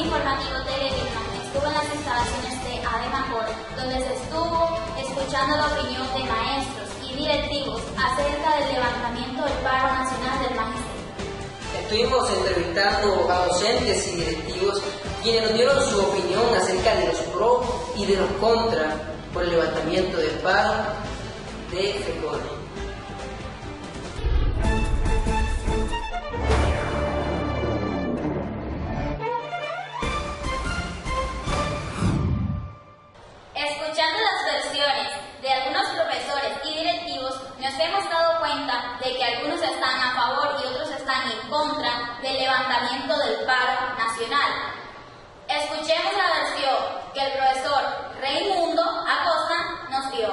informativo Televisión estuvo en las instalaciones de ADEMACOR, donde se estuvo escuchando la opinión de maestros y directivos acerca del levantamiento del paro nacional del magisterio. Estuvimos entrevistando a docentes y directivos quienes nos dieron su opinión acerca de los pros y de los contras por el levantamiento del paro de FECODE. Escuchando las versiones de algunos profesores y directivos, nos hemos dado cuenta de que algunos están a favor y otros están en contra del levantamiento del paro nacional. Escuchemos la versión que el profesor Raimundo Acosta nos dio.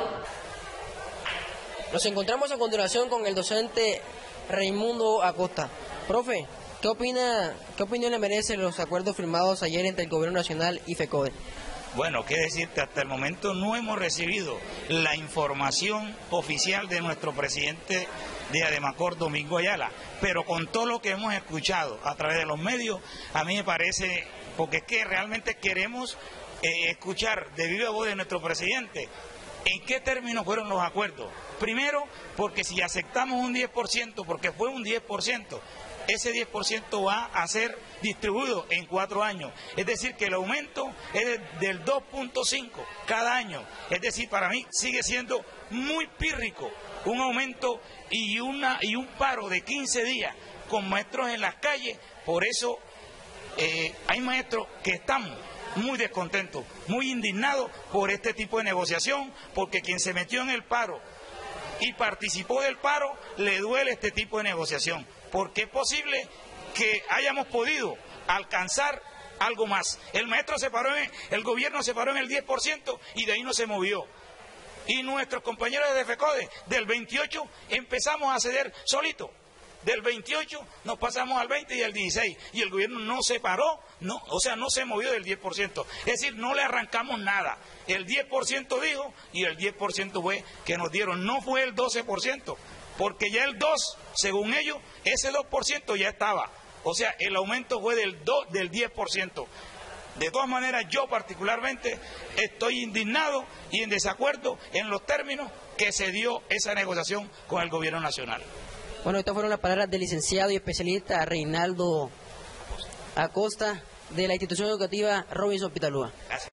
Nos encontramos a continuación con el docente Raimundo Acosta. Profe, ¿qué opinión le merecen los acuerdos firmados ayer entre el Gobierno Nacional y FECODE? Bueno, qué decirte, hasta el momento no hemos recibido la información oficial de nuestro presidente de ADEMACOR, Domingo Ayala, pero con todo lo que hemos escuchado a través de los medios, a mí me parece, porque es que realmente queremos escuchar de viva voz de nuestro presidente en qué términos fueron los acuerdos. Primero, porque si aceptamos un 10%, porque fue un 10%, ese 10% va a ser distribuido en 4 años. Es decir, que el aumento es del 2.5 cada año. Es decir, para mí sigue siendo muy pírrico un aumento y un paro de 15 días con maestros en las calles. Por eso hay maestros que están muy descontentos, muy indignados por este tipo de negociación, porque quien se metió en el paro y participó del paro, le duele este tipo de negociación, porque es posible que hayamos podido alcanzar algo más. El gobierno se paró en el 10% y de ahí no se movió. Y nuestros compañeros de FECODE, del 28 empezamos a ceder solito. Del 28 nos pasamos al 20 y al 16, y el gobierno no se paró, no se movió del 10%. Es decir, no le arrancamos nada. El 10% dijo y el 10% fue que nos dieron, no fue el 12%, porque ya el 2%, según ellos, ese 2% ya estaba. O sea, el aumento fue del 10%. De todas maneras, yo particularmente estoy indignado y en desacuerdo en los términos que se dio esa negociación con el gobierno nacional. Bueno, estas fueron las palabras del licenciado y especialista Reinaldo Acosta de la institución educativa Robinson Pitalúa. Gracias.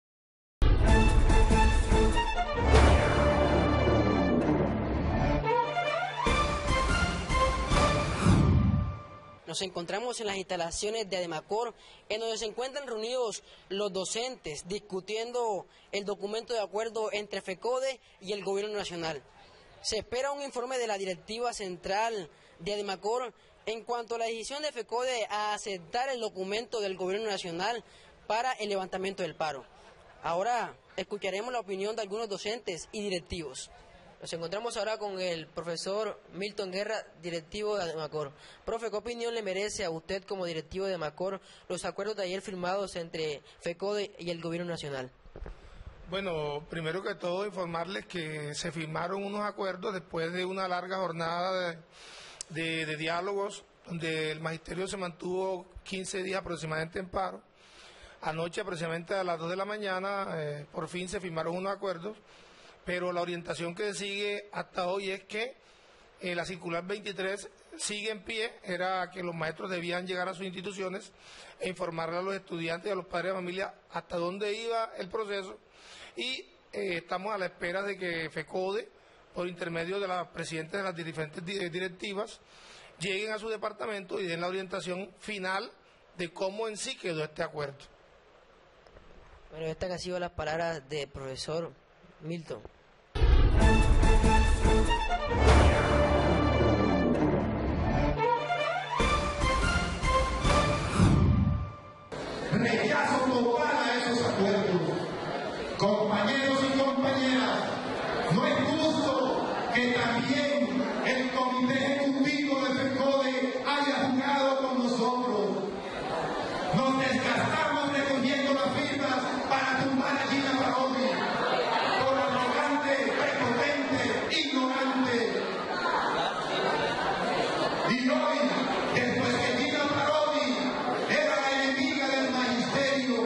Nos encontramos en las instalaciones de ADEMACOR, en donde se encuentran reunidos los docentes discutiendo el documento de acuerdo entre FECODE y el Gobierno Nacional. Se espera un informe de la directiva central de ADEMACOR en cuanto a la decisión de FECODE a aceptar el documento del Gobierno Nacional para el levantamiento del paro. Ahora escucharemos la opinión de algunos docentes y directivos. Nos encontramos ahora con el profesor Milton Guerra, directivo de ADEMACOR. Profe, ¿qué opinión le merece a usted como directivo de ADEMACOR los acuerdos de ayer firmados entre FECODE y el Gobierno Nacional? Bueno, primero que todo informarles que se firmaron unos acuerdos después de una larga jornada de diálogos, donde el magisterio se mantuvo 15 días aproximadamente en paro. Anoche, aproximadamente a las 2 de la mañana, por fin se firmaron unos acuerdos, pero la orientación que sigue hasta hoy es que la circular 23 sigue en pie, era que los maestros debían llegar a sus instituciones e informarle a los estudiantes y a los padres de familia hasta dónde iba el proceso. Y estamos a la espera de que FECODE, por intermedio de los presidentes de las diferentes directivas, lleguen a su departamento y den la orientación final de cómo en sí quedó este acuerdo. Bueno, estas han sido las palabras del profesor Milton. Rechazo total a esos acuerdos. Compañeros y compañeras, no es justo que también el comité ejecutivo de FECODE haya jugado con nosotros. Nos desgastamos recogiendo las firmas para tumbar a Gina Parodi, por arrogante, prepotente, ignorante. Y hoy, después que Gina Parodi era la enemiga del magisterio,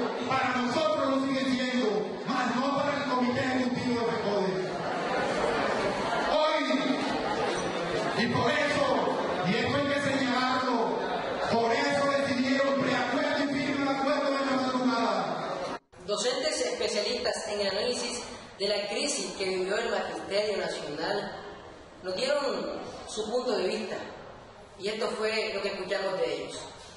Docentes especialistas en el análisis de la crisis que vivió el Magisterio Nacional nos dieron su punto de vista y esto fue lo que escuchamos de ellos.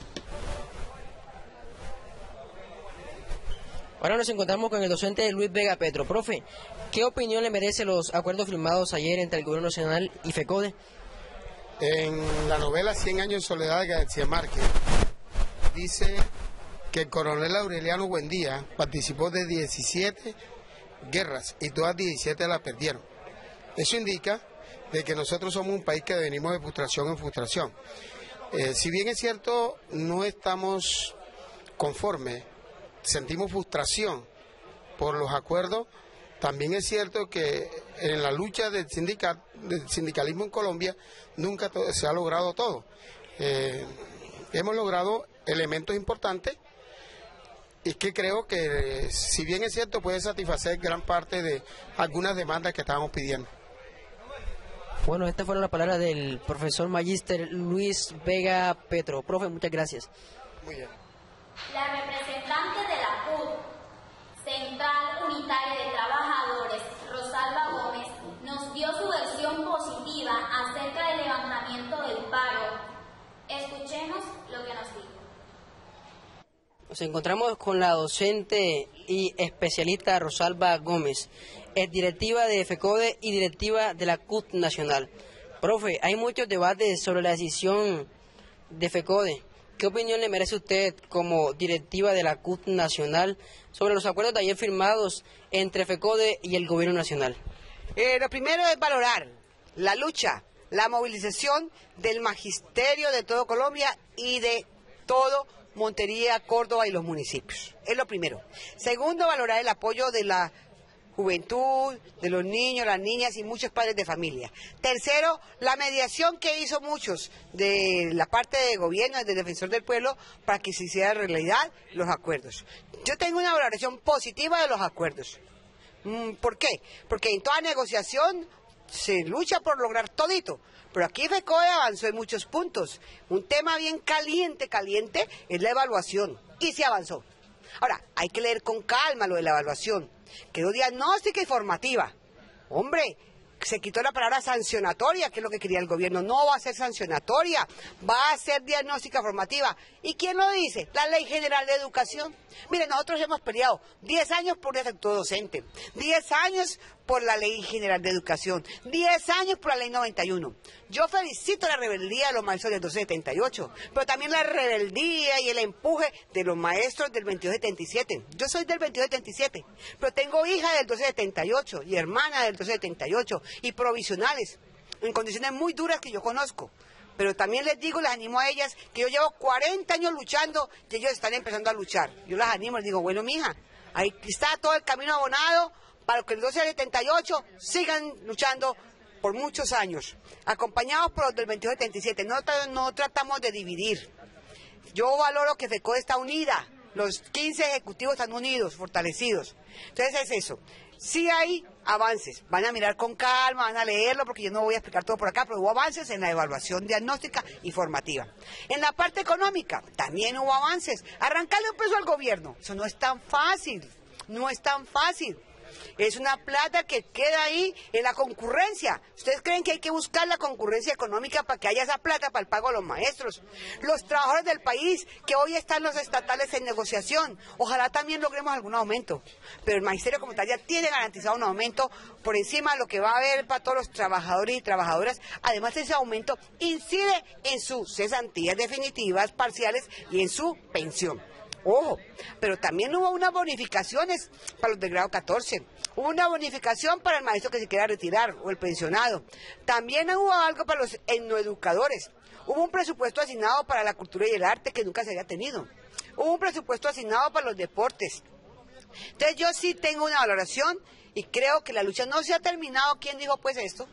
Ahora nos encontramos con el docente Luis Vega Petro. Profe, ¿qué opinión le merecen los acuerdos firmados ayer entre el Gobierno Nacional y FECODE? En la novela 100 años de soledad de García Márquez dice que el coronel Aureliano Buendía participó de 17 guerras y todas 17 las perdieron. Eso indica de que nosotros somos un país que venimos de frustración en frustración. Si bien es cierto, no estamos conformes, sentimos frustración por los acuerdos, también es cierto que en la lucha del sindicalismo en Colombia nunca se ha logrado todo. Hemos logrado elementos importantes y que creo que, si bien es cierto, puede satisfacer gran parte de algunas demandas que estábamos pidiendo. Bueno, estas fueron las palabras del profesor magíster Luis Vega Petro. Profe, muchas gracias. Muy bien. La representante de la CUT, Central Unitaria de Trabajadores, Rosalba Gómez, nos dio su versión positiva acerca del levantamiento del paro. Escuchemos lo que nos dijo. Nos encontramos con la docente y especialista Rosalba Gómez, es directiva de FECODE y directiva de la CUT Nacional. Profe, hay muchos debates sobre la decisión de FECODE. ¿Qué opinión le merece usted como directiva de la CUT Nacional sobre los acuerdos de ayer firmados entre FECODE y el Gobierno Nacional? Lo primero es valorar la lucha, la movilización del magisterio de todo Colombia y de todo Montería, Córdoba y los municipios. Es lo primero. Segundo, valorar el apoyo de la juventud, de los niños, las niñas y muchos padres de familia. Tercero, la mediación que hizo muchos de la parte de gobierno, del defensor del pueblo, para que se hiciera realidad los acuerdos. Yo tengo una valoración positiva de los acuerdos. ¿Por qué? Porque en toda negociación se lucha por lograr todito. Pero aquí FECODE avanzó en muchos puntos. Un tema bien caliente es la evaluación. Y se avanzó. Ahora, hay que leer con calma lo de la evaluación. Quedó diagnóstica y formativa. Hombre, se quitó la palabra sancionatoria, que es lo que quería el gobierno. No va a ser sancionatoria, va a ser diagnóstica formativa. ¿Y quién lo dice? La Ley General de Educación. Mire, nosotros hemos peleado 10 años por un efecto docente, 10 años por la Ley General de Educación, 10 años por la Ley 91. Yo felicito la rebeldía de los maestros del 1278, pero también la rebeldía y el empuje de los maestros del 2277. Yo soy del 2277, pero tengo hija del 1278 y hermana del 1278 y provisionales, en condiciones muy duras que yo conozco. Pero también les digo, les animo a ellas, que yo llevo 40 años luchando y ellos están empezando a luchar. Yo las animo, les digo, bueno, mija, ahí está todo el camino abonado para que el 1278 sigan luchando por muchos años, acompañados por los del 2277. No tratamos de dividir. Yo valoro que FECODE está unida, los 15 ejecutivos están unidos, fortalecidos. Entonces es eso. Sí hay avances, van a mirar con calma, van a leerlo, porque yo no voy a explicar todo por acá, pero hubo avances en la evaluación diagnóstica y formativa. En la parte económica también hubo avances. Arrancarle un peso al gobierno, eso no es tan fácil, no es tan fácil. Es una plata que queda ahí en la concurrencia. ¿Ustedes creen que hay que buscar la concurrencia económica para que haya esa plata para el pago de los maestros? Los trabajadores del país, que hoy están los estatales en negociación, ojalá también logremos algún aumento. Pero el magisterio como tal ya tiene garantizado un aumento por encima de lo que va a haber para todos los trabajadores y trabajadoras. Además, ese aumento incide en sus cesantías definitivas, parciales y en su pensión. Ojo, pero también hubo unas bonificaciones para los del grado 14, hubo una bonificación para el maestro que se quiera retirar o el pensionado, también hubo algo para los etnoeducadores, hubo un presupuesto asignado para la cultura y el arte que nunca se había tenido, hubo un presupuesto asignado para los deportes. Entonces yo sí tengo una valoración y creo que la lucha no se ha terminado. ¿Quién dijo pues esto?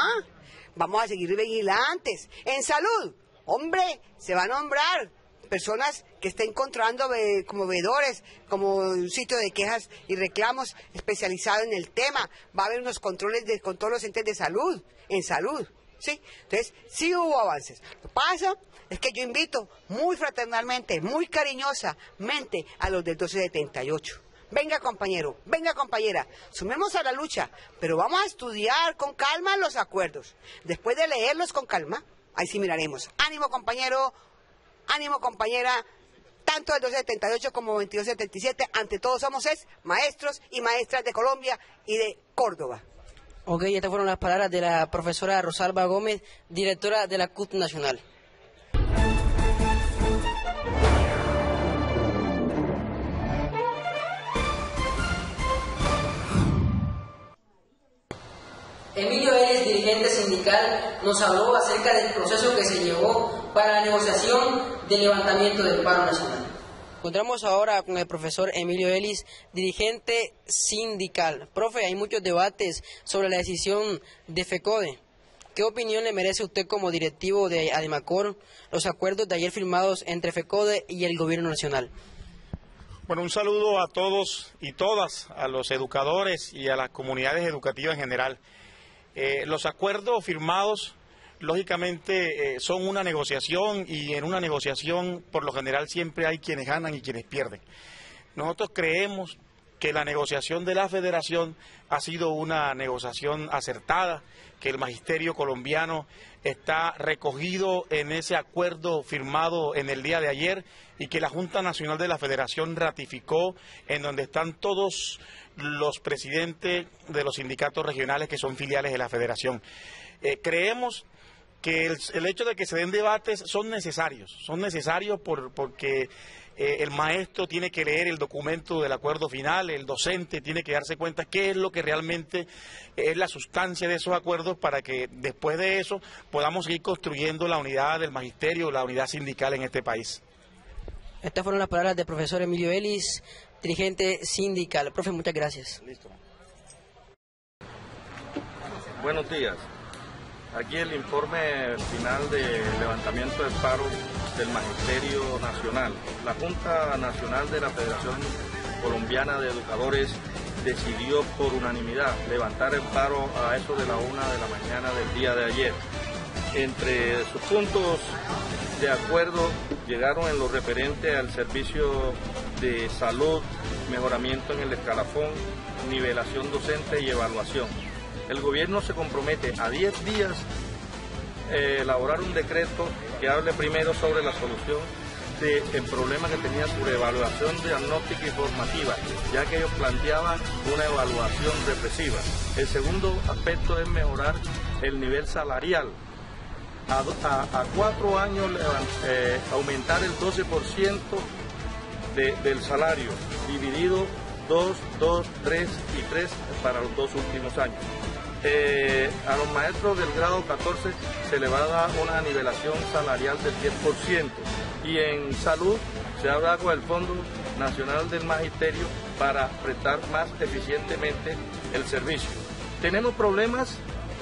Vamos a seguir vigilantes. En salud, hombre, se va a nombrar personas que estén encontrando como veedores, como un sitio de quejas y reclamos especializado en el tema. Va a haber unos controles con todos los entes de salud, en salud, ¿sí? Entonces, sí hubo avances. Lo que pasa es que yo invito muy fraternalmente, muy cariñosamente a los del 1278. Venga, compañero, venga, compañera, sumemos a la lucha, pero vamos a estudiar con calma los acuerdos. Después de leerlos con calma, ahí sí miraremos. Ánimo, compañero, ánimo, compañera, tanto el 278 como 2277, ante todos somos maestros y maestras de Colombia y de Córdoba. Ok, estas fueron las palabras de la profesora Rosalba Gómez, directora de la CUT Nacional. Emilio Ellis, dirigente sindical, nos habló acerca del proceso que se llevó para la negociación del levantamiento del paro nacional. Encontramos ahora con el profesor Emilio Ellis, dirigente sindical. Profe, hay muchos debates sobre la decisión de FECODE. ¿Qué opinión le merece usted como directivo de ADEMACOR los acuerdos de ayer firmados entre FECODE y el Gobierno Nacional? Bueno, un saludo a todos y todas, a los educadores y a las comunidades educativas en general. Los acuerdos firmados, lógicamente, son una negociación y en una negociación, por lo general, siempre hay quienes ganan y quienes pierden. Nosotros creemos que la negociación de la Federación ha sido una negociación acertada, que el magisterio colombiano está recogido en ese acuerdo firmado en el día de ayer y que la Junta Nacional de la Federación ratificó, en donde están todos los presidentes de los sindicatos regionales que son filiales de la Federación. Creemos que el hecho de que se den debates son necesarios porque el maestro tiene que leer el documento del acuerdo final, el docente tiene que darse cuenta qué es lo que realmente es la sustancia de esos acuerdos para que después de eso podamos seguir construyendo la unidad del magisterio, la unidad sindical en este país. Estas fueron las palabras del profesor Emilio Ellis, dirigente sindical. Profe, muchas gracias. Listo. Buenos días. Aquí el informe final de levantamiento del paro del Magisterio Nacional. La Junta Nacional de la Federación Colombiana de Educadores decidió por unanimidad levantar el paro a eso de la 1 de la mañana del día de ayer. Entre sus puntos de acuerdo llegaron en lo referente al servicio de salud, mejoramiento en el escalafón, nivelación docente y evaluación. El gobierno se compromete a 10 días elaborar un decreto que hable primero sobre la solución del problema que tenía sobre evaluación diagnóstica y formativa, ya que ellos planteaban una evaluación represiva. El segundo aspecto es mejorar el nivel salarial. A 4 años aumentar el 12% del salario, dividido 2, 2, 3 y 3 para los 2 últimos años. A los maestros del grado 14 se le va a dar una nivelación salarial del 10%, y en salud se habla con el Fondo Nacional del Magisterio para prestar más eficientemente el servicio. Tenemos problemas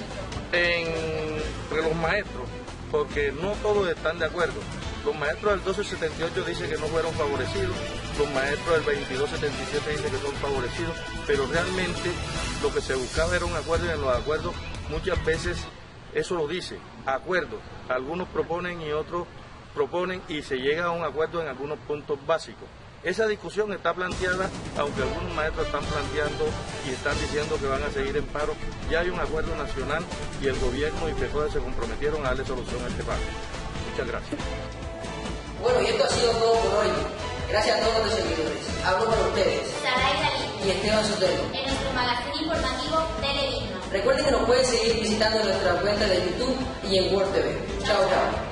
entre los maestros porque no todos están de acuerdo. Los maestros del 1278 dicen que no fueron favorecidos, los maestros del 2277 dicen que son favorecidos, pero realmente lo que se buscaba era un acuerdo, y en los acuerdos muchas veces eso lo dice, acuerdos. Algunos proponen y otros proponen y se llega a un acuerdo en algunos puntos básicos. Esa discusión está planteada, aunque algunos maestros están planteando y están diciendo que van a seguir en paro. Ya hay un acuerdo nacional y el gobierno y FECODE se comprometieron a darle solución a este paro. Muchas gracias. Bueno, y esto ha sido todo por hoy. Gracias a todos los seguidores. Hablo con ustedes. Saray Dalí Y Esteban Sotelo. en nuestro magazine informativo Teledigno. Recuerden que nos pueden seguir visitando en nuestra cuenta de YouTube y en Word TV. Chao, chao.